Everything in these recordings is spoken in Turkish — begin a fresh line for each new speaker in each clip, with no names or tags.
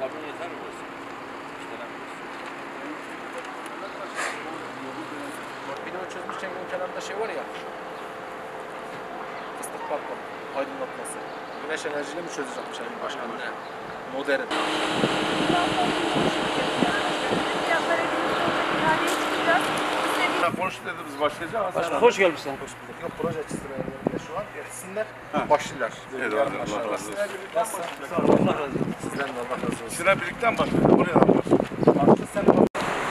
kablo yeter mi burası?
Bina çözmüşken ön kenarında şey var ya. Fıstık balkon, aydınlatması. Güneş enerjiyle mi çözecekmiş Sayın Başkanım? Ne? Modern.
Hoş dediniz, başlayacağız.
Başkan hoş gelmişsin.
Hoş bulduk. Yok proje sırasında şu an etsinler,
Ha.
başlarlar.
Evet,
Yarın
Allah
başlarlar.
razı olsun.
Nasılsın? Sağ ol. Allah razı olsun.
Sizden de Allah razı olsun.
Sıra birlikten başlayalım. Buraya da başlayalım.
Artık sen bak.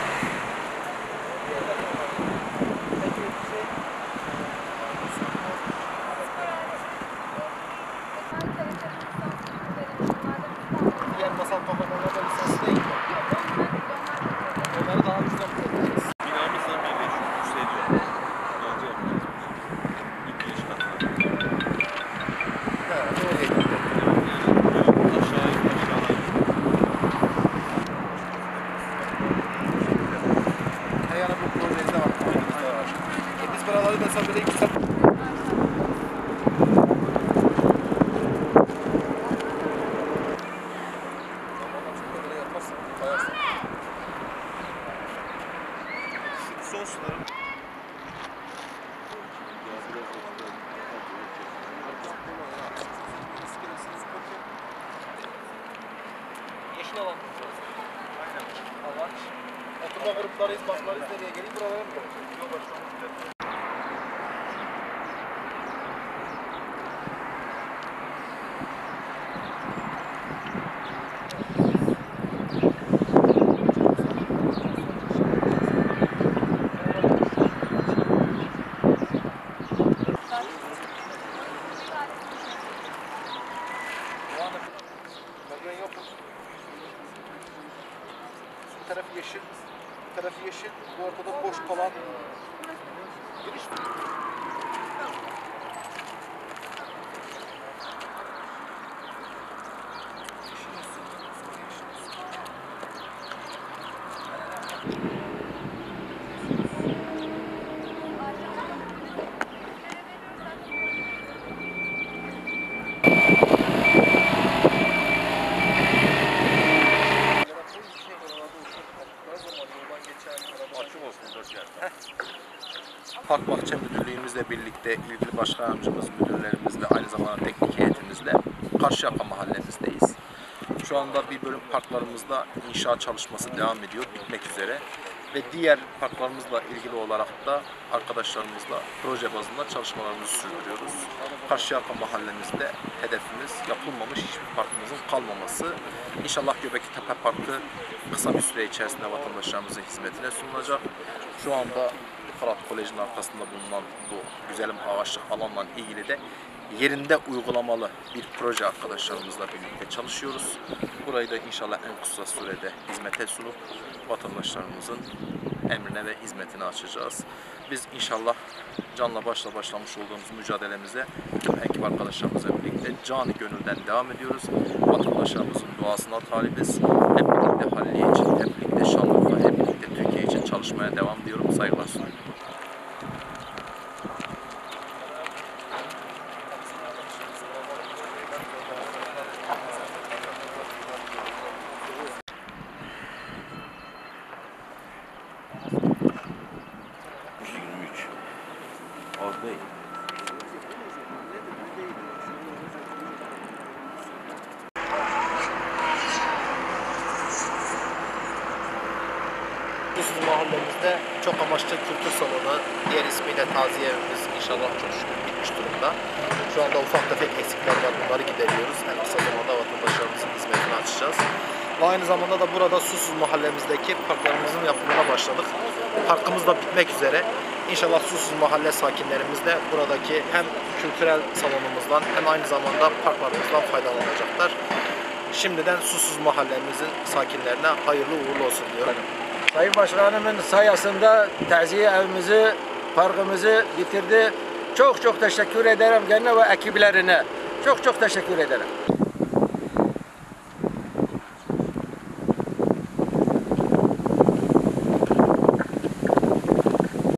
Diğer masal kafalarında lisansı değil mi? Onları daha ucuza bırakacağız.
Binamızla birleşiyor, yükseliyor. Bence yapacağız. İlk giriş katına.
Ha, doğru değil.
Yani aşağıya.
Yani bu projede var. Biz buraları mesela böyle yüksek.
Son sınırım.
Yeşil alan.
Allah. Oturma gruplarıyız, baklarız nereye geleyim buralara mı gelecek? Yok başkanım. Bu tarafı yeşil, bu tarafı yeşil, bu ortada boş kalan giriş. Park Bahçe Müdürlüğümüzle birlikte ilgili başkan yardımcımız, müdürlerimizle, aynı zamanda teknik heyetimizle Karşıyaka mahallemizdeyiz. Şu anda bir bölüm parklarımızda inşaat çalışması devam ediyor, bitmek üzere. Ve diğer parklarımızla ilgili olarak da arkadaşlarımızla proje bazında çalışmalarımızı sürdürüyoruz. Karşıyaka mahallemizde hedefimiz yapılmamış hiçbir parkımızın kalmaması. İnşallah Göbeklitepe Parkı kısa bir süre içerisinde vatandaşlarımızın hizmetine sunulacak. Şu anda Fırat Koleji'nin arkasında bulunan bu güzelim ağaçlık alanla ilgili de yerinde uygulamalı bir proje arkadaşlarımızla birlikte çalışıyoruz. Burayı da inşallah en kısa sürede hizmete sunup vatandaşlarımızın emrine ve hizmetine açacağız. Biz inşallah canla başla başlamış olduğumuz mücadelemize tüm ekip arkadaşlarımızla birlikte canı gönülden devam ediyoruz. Vatandaşlarımızın duasına talibiz. Hep birlikte Halliye için, hep birlikte Şanlıurfa, hep birlikte Türkiye için çalışmaya devam ediyorum. Saygılar sunuyorum.
Az değil.
Susuz mahallemizde çok amaçlı kültür salonu, diğer ismiyle taziye evimiz inşallah çok şükür bitmiş durumda. Şu anda ufak tefek eksikler var, bunları gideriyoruz. En kısa zamanda vatandaşlarımızın hizmetini açacağız. Ve aynı zamanda da burada Susuz mahallemizdeki parklarımızın yapımına başladık. Parkımız da bitmek üzere. İnşallah Susuz mahalle sakinlerimiz de buradaki hem kültürel salonumuzdan hem aynı zamanda parklarımızdan faydalanacaklar. Şimdiden Susuz mahallemizin sakinlerine hayırlı uğurlu olsun diyorum.
Sayın Başkanımın sayesinde taziye evimizi, parkımızı bitirdi. Çok çok teşekkür ederim gene ve ekiplerine. Çok çok teşekkür ederim.